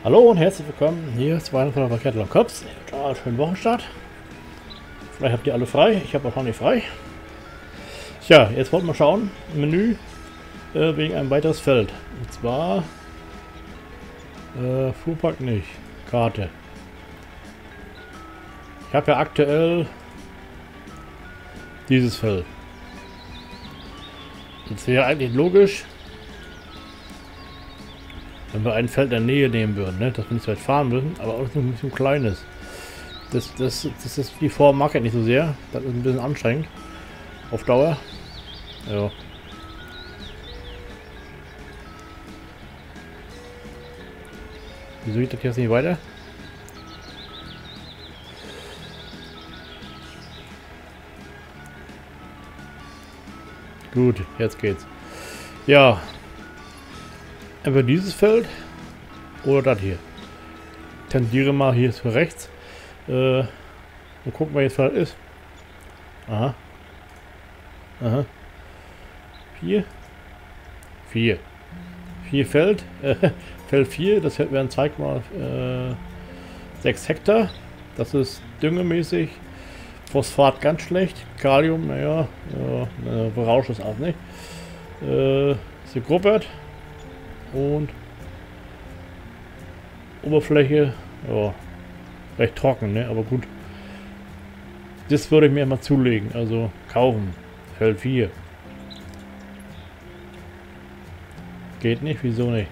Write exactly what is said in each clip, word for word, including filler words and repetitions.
Hallo und herzlich willkommen hier zu einem von der Kettle am Kopf. Total schönen Wochenstart. Vielleicht habt ihr alle frei, ich habe auch noch nicht frei. Tja, jetzt wollten wir schauen, im Menü, äh, wegen ein weiteres Feld. Und zwar, äh, Fuhrpark nicht, Karte. Ich habe ja aktuell dieses Feld. Jetzt wäre eigentlich logisch, wenn wir ein Feld in der Nähe nehmen würden, ne? Dass wir nicht so weit fahren müssen, aber auch noch ein bisschen klein ist. Das, das, das ist die Form mag ich nicht so sehr. Das ist ein bisschen anstrengend. Auf Dauer. Ja. Wieso geht das jetzt nicht weiter? Gut, jetzt geht's. Ja. Entweder dieses Feld oder das hier. Tendiere mal hier zu rechts. Äh, und gucken, was jetzt Feld ist. Aha. Aha. Vier. Vier. Vier Feld. Äh, Feld vier, das wären zwei Komma sechs Hektar. Das ist düngemäßig. Phosphat ganz schlecht. Kalium, naja, ja, berauscht es auch nicht. Äh, ist gegruppert. Und Oberfläche, ja, recht trocken, ne? Aber gut. Das würde ich mir mal zulegen, also kaufen. Feld vier. Geht nicht, wieso nicht?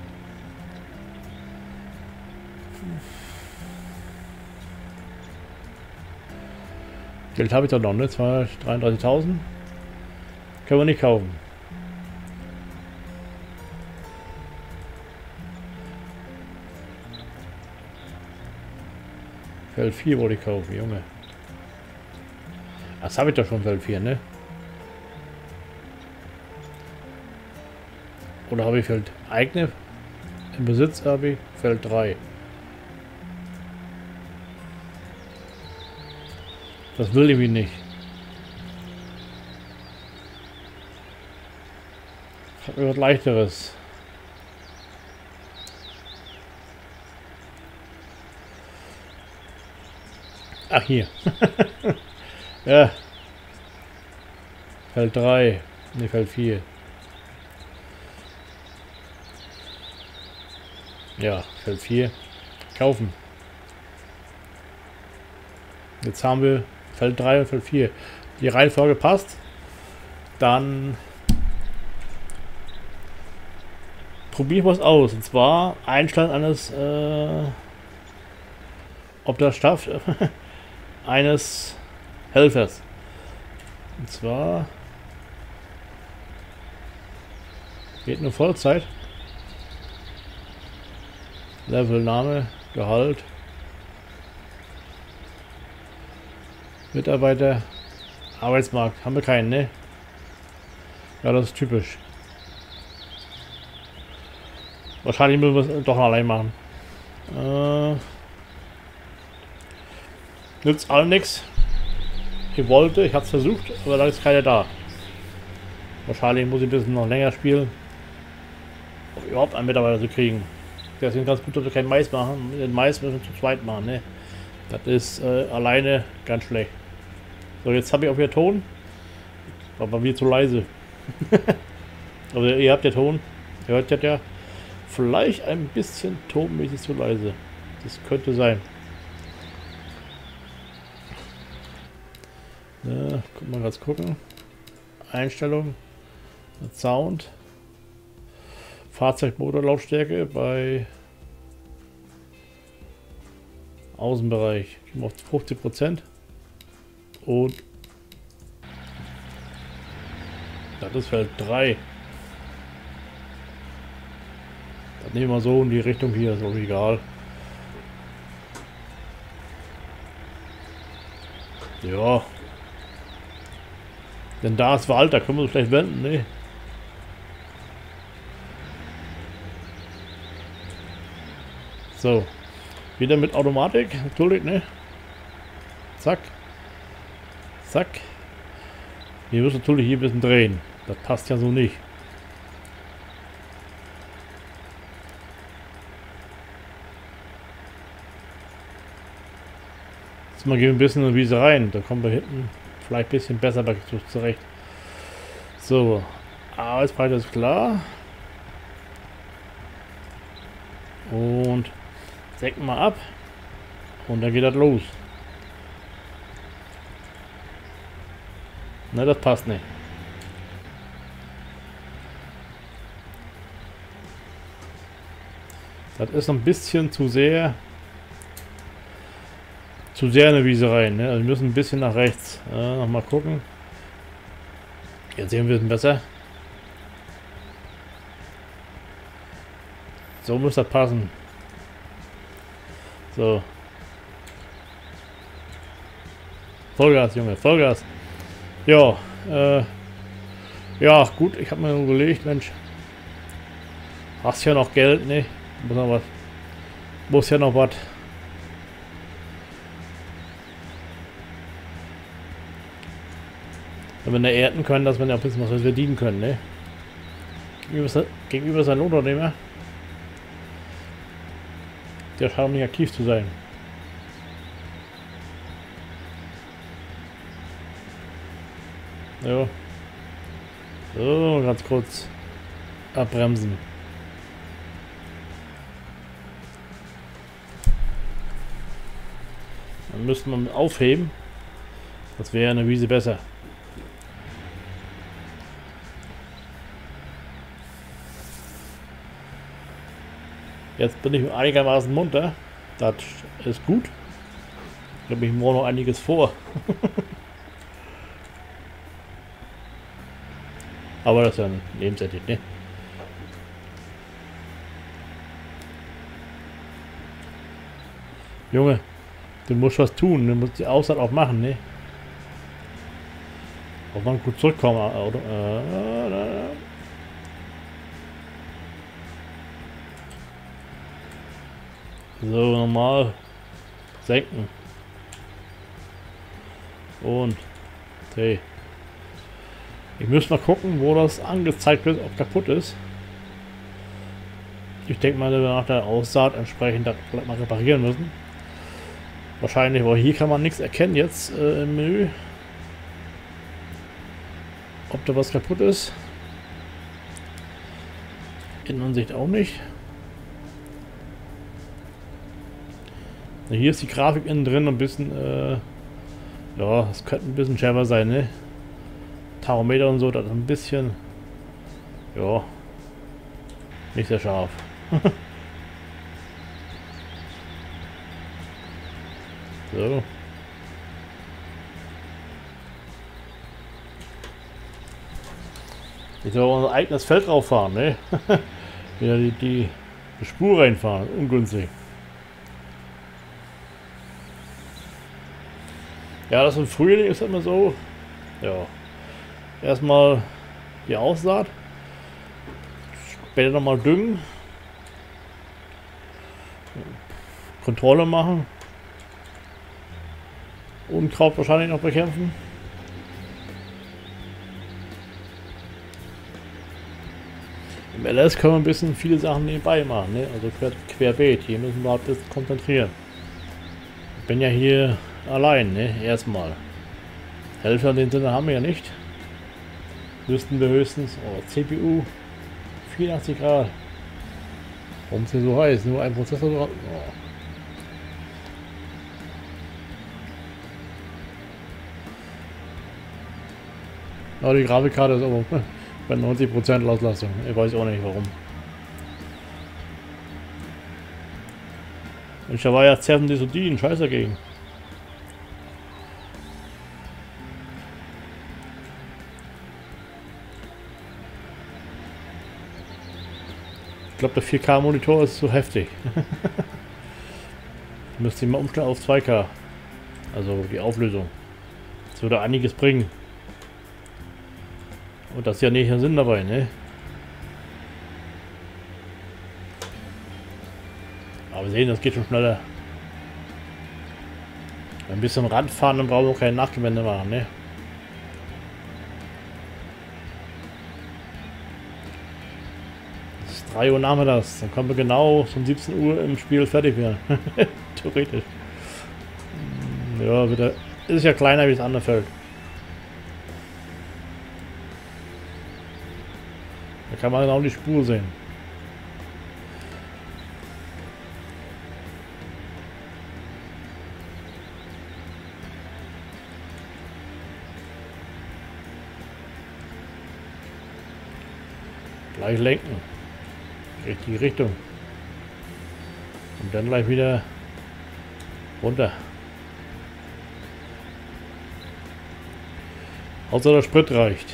Geld habe ich doch noch, ne? zweihundertdreiunddreißigtausend. Können wir nicht kaufen. Feld vier wollte ich kaufen, Junge. Das habe ich doch schon, Feld vier, ne? Oder habe ich Feld eigene? Im Besitz habe ich Feld drei. Das will ich nicht. Ich habe etwas Leichteres. Ach, hier. Ja. Feld drei. Ne, Feld vier. Ja, Feld vier. Kaufen. Jetzt haben wir Feld drei und Feld vier. Die Reihenfolge passt. Dann probieren wir es aus. Und zwar Einstellen eines äh, ob das schafft. Eines Helfers. Und zwar geht nur Vollzeit. Levelname, Gehalt, Mitarbeiter, Arbeitsmarkt. Haben wir keinen, ne? Ja, das ist typisch. Wahrscheinlich müssen wir es doch allein machen. Äh, Nützt allen nichts. Ich wollte, ich habe es versucht, aber da ist keiner da. Wahrscheinlich muss ich ein bisschen noch länger spielen, um überhaupt einen Mitarbeiter zu kriegen. Deswegen ganz gut, dass wir keinen Mais machen. Den Mais müssen wir zu zweit machen, ne? Das ist äh, alleine ganz schlecht. So, jetzt habe ich auch wieder Ton. Aber mir zu leise. Aber ihr habt ja Ton. Ihr hört das ja. Vielleicht ein bisschen tonmäßig zu leise. Das könnte sein. Ja, guck mal ganz gucken. Einstellung, Sound, Fahrzeugmotorlautstärke bei Außenbereich auf fünfzig Prozent und das ist Feld drei. Das nehmen wir so in die Richtung hier, ist auch egal. Ja. Denn da ist Wald, da können wir uns vielleicht wenden, ne? So. Wieder mit Automatik, natürlich, ne? Zack. Zack. Wir müssen natürlich hier ein bisschen drehen. Das passt ja so nicht. Jetzt mal gehen wir ein bisschen in die Wiese rein. Da kommen wir hinten vielleicht ein bisschen besser bei zurecht. So, Arbeitsbreite ist klar. Und senken wir ab. Und dann geht das los. Ne, das passt nicht. Das ist ein bisschen zu sehr zu sehr in eine Wiese rein. Ne? Also wir müssen ein bisschen nach rechts. Ja, noch mal gucken. Jetzt sehen wir es besser. So muss das passen. So. Vollgas, Junge, Vollgas. Ja, äh, ja, gut, ich habe mir überlegt, Mensch, hast ja noch Geld, ne? Muss noch was, muss ja noch was. Wenn wir da ernten können, dass wir ja ein bisschen was verdienen können, ne? Gegenüber, gegenüber sein Lohnunternehmer. Der scheint nicht aktiv zu sein. Ja. So, ganz kurz abbremsen. Dann müssten wir aufheben. Das wäre eine Wiese besser. Jetzt bin ich einigermaßen munter. Das ist gut. Ich glaube, ich morgen noch einiges vor. Aber das ist ja nebensächlich, ne? Junge, du musst was tun, du musst die Aussaat auch machen, ne? Auch mal gut zurückkommen, oder? Äh, so, normal senken. Und hey. Ich muss mal gucken, wo das angezeigt wird, ob kaputt ist. Ich denke mal, dass wir nach der Aussaat entsprechend das vielleicht mal reparieren müssen. Wahrscheinlich, weil hier kann man nichts erkennen jetzt äh, im Menü. Ob da was kaputt ist. Innenansicht auch nicht. Hier ist die Grafik innen drin ein bisschen, äh, ja, es könnte ein bisschen schärfer sein, ne? Tachometer und so, das ist ein bisschen, ja, nicht sehr scharf. So. Ich soll unser eigenes Feld drauf fahren, ne? Wieder die, die, die Spur reinfahren, ungünstig. Ja, das im Frühling ist immer so, ja, erstmal die Aussaat, später nochmal düngen, Kontrolle machen, Unkraut wahrscheinlich noch bekämpfen. Im L S können wir ein bisschen viele Sachen nebenbei machen, ne? Also quer, querbeet, hier müssen wir ein bisschen konzentrieren. Ich bin ja hier allein, ne? Erstmal. Helfer in dem Sinne haben wir ja nicht. Müssten wir höchstens, oh, C P U vierundachtzig Grad. Warum es hier so heiß? Nur ein Prozessor. Oh. Aber die Grafikkarte ist aber bei neunzig Prozent Auslastung. Ich weiß auch nicht warum. Und da war ja Seven Disodin, scheiß dagegen. Ich glaube, der vier K Monitor ist zu heftig. Müsste ich mal umstellen auf zwei K. Also die Auflösung. Das würde einiges bringen. Und das ist ja nicht der Sinn dabei, ne? Aber wir sehen, das geht schon schneller. Ein bisschen Rad fahren, dann brauchen wir auch keine Nachgewende machen, ne? Es ist drei Uhr nachmittags, dann kommen wir genau um siebzehn Uhr im Spiel fertig werden. Theoretisch. Ja, wieder. Ist ja kleiner wie das andere Feld. Da kann man genau die Spur sehen. Gleich lenken. Richtige Richtung. Und dann gleich wieder runter. Außer der Sprit reicht.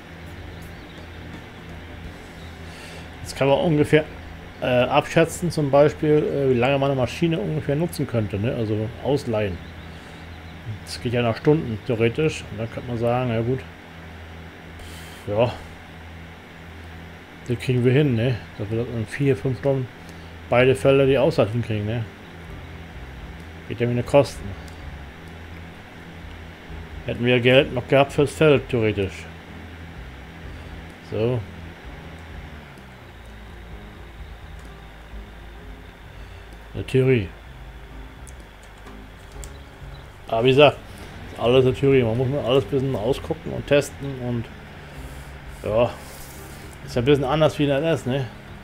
Jetzt kann man ungefähr äh, abschätzen, zum Beispiel, äh, wie lange man eine Maschine ungefähr nutzen könnte. Ne? Also ausleihen. Das geht ja nach Stunden theoretisch. Und dann könnte man sagen, ja gut. Ja. Das kriegen wir hin, ne? Dass wir das in vier, fünf Stunden beide Felder die Auszeit hinkriegen, ne? Geht ja wieder Kosten. Hätten wir Geld noch gehabt fürs Feld, theoretisch. So. Eine Theorie. Aber wie gesagt, alles eine Theorie. Man muss mal alles ein bisschen ausgucken und testen und ja. Ist ja ein bisschen anders wie in der N S, ne?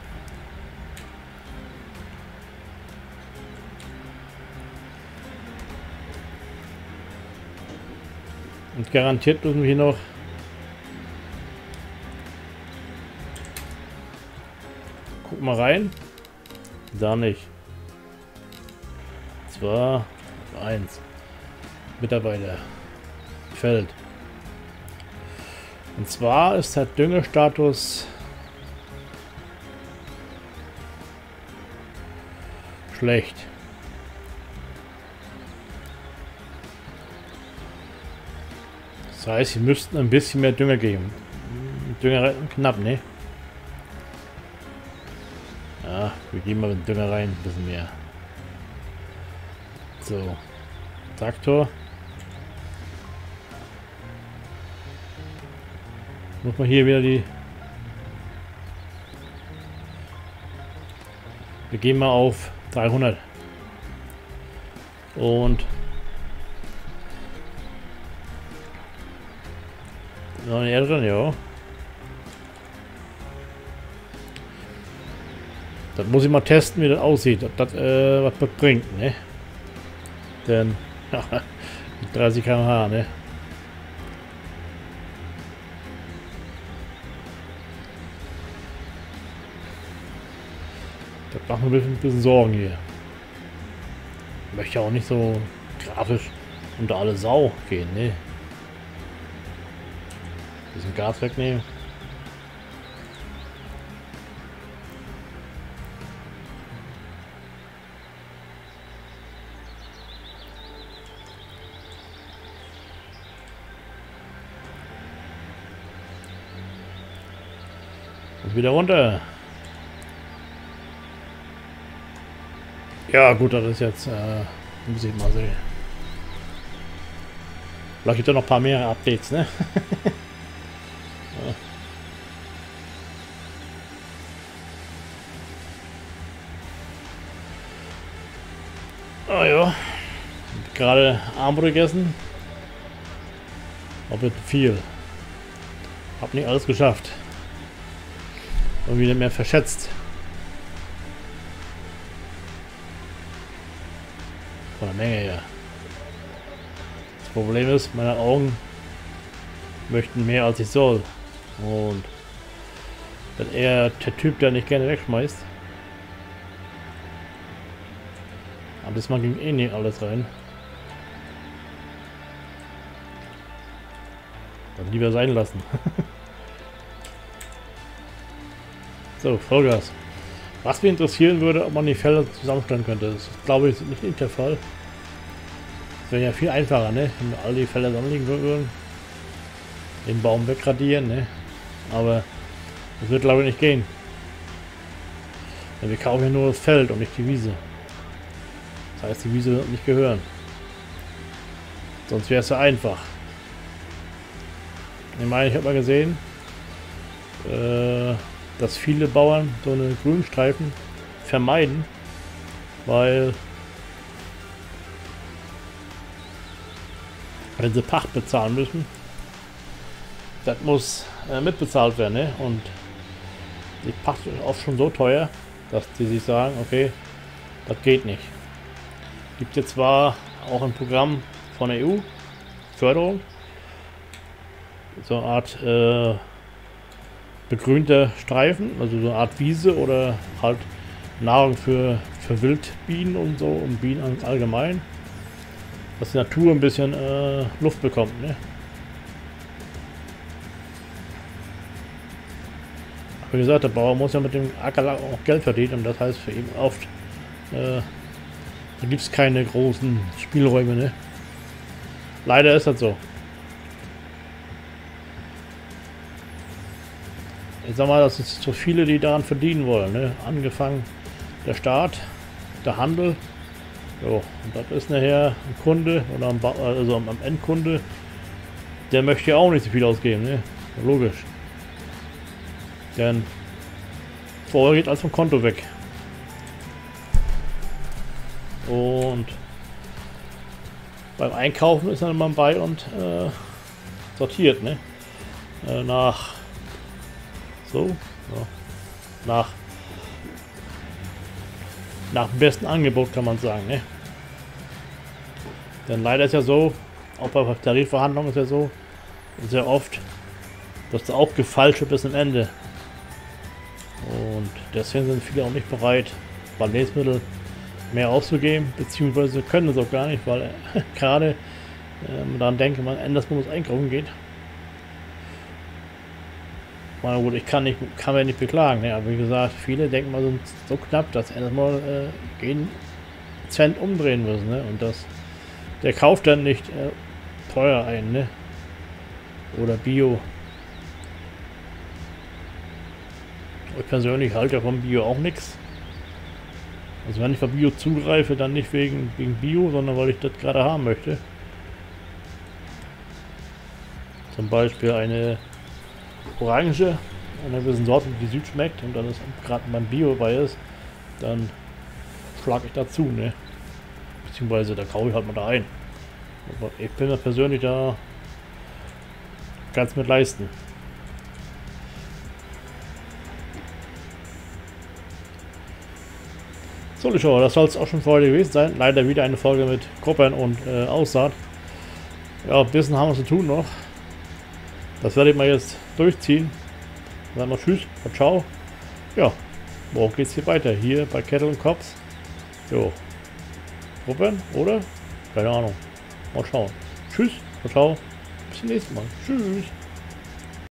Und garantiert müssen wir hier noch guck mal rein. Da nicht. Zwei, eins. Mitarbeiter. Feld. Und zwar ist der Düngestatus schlecht. Das heißt, sie müssten ein bisschen mehr Dünger geben. Dünger knapp, ne? Ja, wir geben mal den Dünger rein, ein bisschen mehr. So. Traktor. Muss man hier wieder die... Wir gehen mal auf dreihundert. Und... Noch ein Erde drin, ja. Das muss ich mal testen, wie das aussieht. Ob das äh, was das bringt, ne? Denn... dreißig Kilometer pro Stunde, ne? Das macht mir ein bisschen, ein bisschen Sorgen hier. Ich möchte auch nicht so grafisch unter alle Sau gehen, ne? Ein bisschen Gas wegnehmen. Und wieder runter. Ja gut, das ist jetzt, äh, muss ich mal sehen. Vielleicht gibt es noch ein paar mehr Updates, ne? Ja. Oh ja. Gerade Armbrot gegessen. Aber viel. Hab nicht alles geschafft. Und wieder mehr verschätzt. Von der Menge her. Das Problem ist, meine Augen möchten mehr als ich soll. Und wenn er der Typ, der nicht gerne wegschmeißt. Aber das man ging eh nicht alles rein. Dann lieber sein lassen. So, Vollgas. Was mich interessieren würde, ob man die Felder zusammenstellen könnte. Das ist, glaube ich, nicht der Fall. Das wäre ja viel einfacher, ne? Wenn wir alle die Felder zusammenlegen würden. Den Baum wegradieren, ne? Aber das wird, glaube ich, nicht gehen. Denn wir kaufen ja nur das Feld und nicht die Wiese. Das heißt, die Wiese wird nicht gehören. Sonst wäre es ja einfach. Ich meine, ich habe mal gesehen, äh, dass viele Bauern so eine Grünstreifen vermeiden, weil wenn sie Pacht bezahlen müssen. Das muss äh, mitbezahlt werden, ne? Und die Pacht ist oft schon so teuer, dass die sich sagen, okay, das geht nicht. Gibt jetzt zwar auch ein Programm von der E U, Förderung, so eine Art äh, begrünter Streifen, also so eine Art Wiese oder halt Nahrung für, für Wildbienen und so und Bienen allgemein, dass die Natur ein bisschen äh, Luft bekommt, ne? Wie gesagt, der Bauer muss ja mit dem Acker auch Geld verdienen und das heißt für ihn oft, äh, da gibt es keine großen Spielräume, ne? Leider ist das so. Ich sag mal, das sind so viele, die daran verdienen wollen, ne? Angefangen der Staat, der Handel, so, und das ist nachher ein Kunde oder ein ba also am Endkunde, der möchte ja auch nicht so viel ausgeben, ne? Logisch. Denn vorher geht alles vom Konto weg. Und beim Einkaufen ist dann mal bei und äh, sortiert, ne? Äh, nach so, ja, nach nach dem besten Angebot kann man sagen, ne? Denn leider ist ja so, auch bei Tarifverhandlungen ist ja so, sehr oft, dass da auch gefalscht wird bis zum Ende. Und deswegen sind viele auch nicht bereit, bei Lebensmitteln mehr auszugeben, beziehungsweise können es auch gar nicht, weil äh, gerade äh, daran denke, man ändert, wo es einkaufen geht. Na gut, ich kann nicht, kann mir nicht beklagen, ne? Aber wie gesagt, viele denken mal so, so knapp, dass sie mal äh, jeden Cent umdrehen müssen, ne? Und das, der kauft dann nicht äh, teuer ein, ne? Oder Bio. Ich persönlich halte ja vom Bio auch nichts. Also wenn ich von Bio zugreife, dann nicht wegen, wegen Bio, sondern weil ich das gerade haben möchte. Zum Beispiel eine Orange, einer gewissen Sorte, die süd schmeckt und dann ist gerade mein Bio bei ist, dann schlage ich dazu, ne? Beziehungsweise da kaufe ich halt mal da ein. Aber ich bin da persönlich da ganz mit leisten. So, die Show, das soll es auch schon für heute gewesen sein. Leider wieder eine Folge mit Koppern und äh, Aussaat. Ja, ein bisschen haben wir zu tun noch. Das werde ich mal jetzt durchziehen. Dann mal tschüss und ciao. Ja, morgen geht's hier weiter. Hier bei Kettle und Cops. Jo. Koppern, oder? Keine Ahnung. Mal schauen. Tschüss und ciao. Bis zum nächsten Mal. Tschüss.